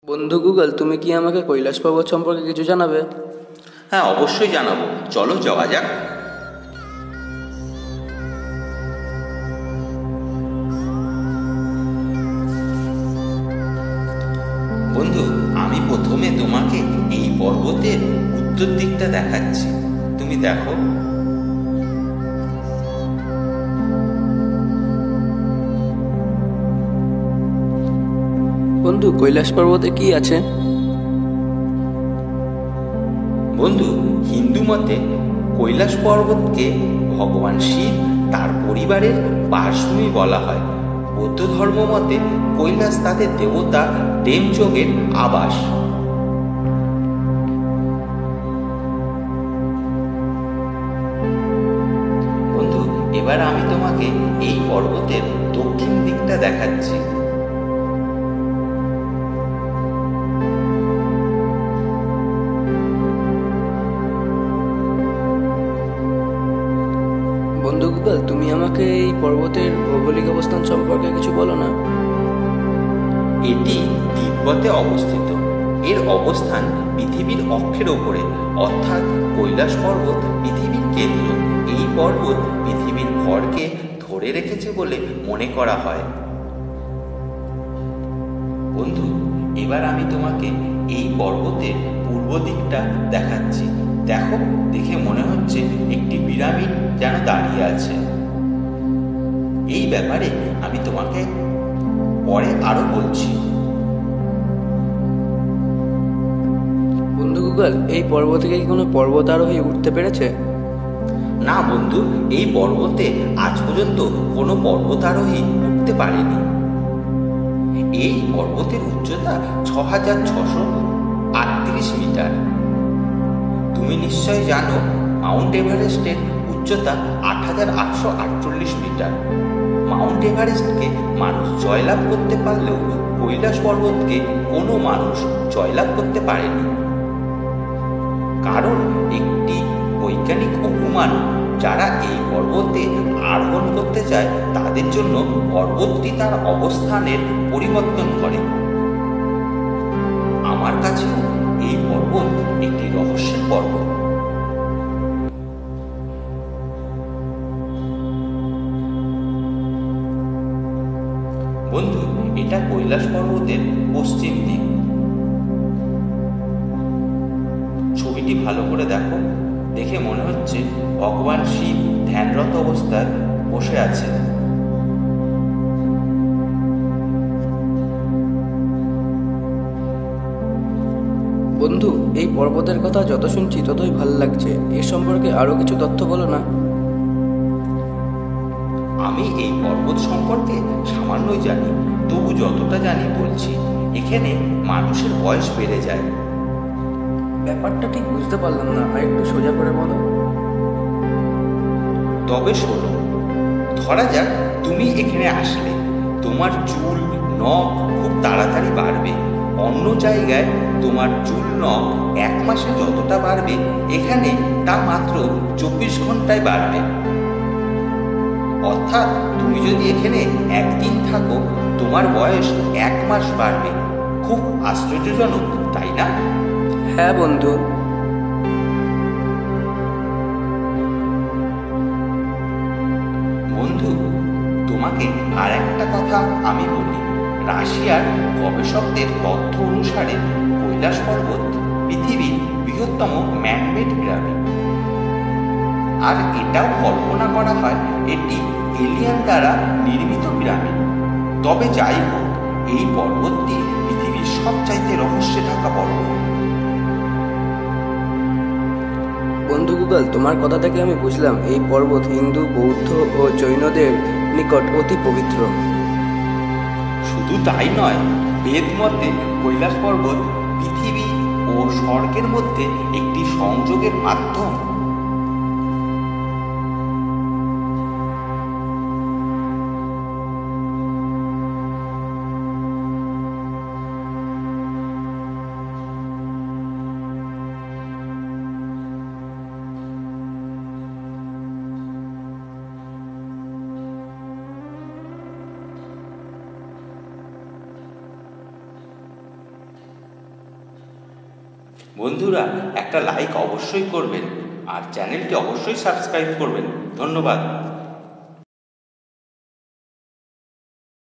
বন্ধু গুগল, তুমি কি আমাকে কৈলাস পর্বত সম্পর্কে কিছু জানাবে? হ্যাঁ, অবশ্যই জানাবো। চলো যাওয়া যাক। বন্ধু, আমি প্রথমে তোমাকে এই পর্বতের উত্তর দিকটা দেখাচ্ছি। তুমি দেখো। বন্ধু, কৈলাস পর্বতে কি আছে? বন্ধু, হিন্দু মতে কৈলাস পর্বতকে ভগবান শিব তার পরিবারের বাসভূমি বলা হয়। বৌদ্ধ ধর্ম মতে কৈলাস তাদের দেবতা দেবযোগের আবাস। বন্ধু, এবার আমি তোমাকে এই পর্বতের দক্ষিণ দিকটা দেখাচ্ছি। বন্ধু গুগল, তুমি আমাকে এই পর্বতের ভৌগোলিক অবস্থান সম্পর্কে কিছু বলো না? এটি তিব্বতে অবস্থিত। এর অবস্থান পৃথিবীর অক্ষের ওপরে, অর্থাৎ কৈলাস পর্বত পৃথিবীর কেন্দ্র। এই পর্বত পৃথিবীর ভরকে ধরে রেখেছে বলে মনে করা হয়। বন্ধু, এবার আমি তোমাকে এই পর্বতের পূর্ব দিকটা দেখাচ্ছি। দেখো, দেখে মনে হচ্ছে একটি পিরামিড যেন দাঁড়িয়ে আছে। এই ব্যাপারে আমি তোমাকে পরে আরো বলছি। বন্ধু গুগল, এই পর্বতে কি কোনো পর্বতারোহী উঠতে পেরেছে? না বন্ধু, এই পর্বতে আজ পর্যন্ত কোনো পর্বতারোহী উঠতে পারেনি। এই পর্বতের উচ্চতা ৬,৬৩৮ মিটার। তুমি নিশ্চয় জানো মাউন্ট এভারেস্টের উচ্চতা ৮,৮৪৮ মিটার। মাউন্ট এভারেস্টকে মানুষ জয়লাভ করতে পারলেও কৈলাস পর্বতকে কোনো মানুষ জয়লাভ করতে পারেনি। কারণ একটি বৈজ্ঞানিক অনুমান, যারা এই পর্বতে আরোহণ করতে চায় তাদের জন্য পর্বতটি তার অবস্থানের পরিবর্তন করে। আমার কাছেও এই পর্বত একটি রহস্যের পর্বত। বন্ধু, এটা কৈলাস পর্বতের পশ্চিম দিক। ছবিটি ভালো করে দেখো। দেখে মনে হচ্ছে ভগবান শিব ধ্যানরত অবস্থায় বসে আছে। বন্ধু, এই পর্বতের কথা যত শুনছি ততই ভালো লাগছে। এর সম্পর্কে আরো কিছু তথ্য বলো না? আমি এই পর্বত সম্পর্কে সামান্যই জানি, তবু যতটা জানি বলছি। এখানে মানুষের বয়স বেড়ে যায়। ব্যাপারটা ঠিক বুঝতে পারলাম না, আর একটু সোজা করে বলো। তবে শোনো, ধরা যাক তুমি এখানে আসলে, তোমার চুল নখ খুব তাড়াতাড়ি বাড়বে। অন্য জায়গায় তোমার চুল নখ ১ মাসে যতটা বাড়বে, এখানে তা মাত্র ২৪ ঘন্টায় বাড়বে। অর্থাৎ তুমি যদি এখানে একদিন থাকো, তোমার বয়স ১ মাস বাড়বে। খুব আশ্চর্যজনক, তাই না? হ্যাঁ বন্ধু। বন্ধু, তোমাকে আর একটা কথা আমি বলি। রাশিয়ার গবেষকদের তথ্য অনুসারে কৈলাস পর্বত পৃথিবীর বৃহত্তম ম্যানমেড পিরামিড। আর এটাও কল্পনা করা হয় এটি এলিয়ান দ্বারা নির্মিত পিরামিড। তবে যাই হোক, এই পর্বতটি পৃথিবীর সবচাইতে রহস্যে ঢাকা পর্বত। বন্ধু গুগল, তোমার কথা থেকে আমি বুঝলাম এই পর্বত হিন্দু, বৌদ্ধ ও জৈনদের নিকট অতি পবিত্র। শুধু তাই নয়, বেদ মতে কৈলাস পর্বত পৃথিবী ও স্বর্গের মধ্যে একটি সংযোগের মাধ্যম। বন্ধুরা, একটা লাইক অবশ্যই করবেন আর চ্যানেলটি অবশ্যই সাবস্ক্রাইব করবেন। ধন্যবাদ।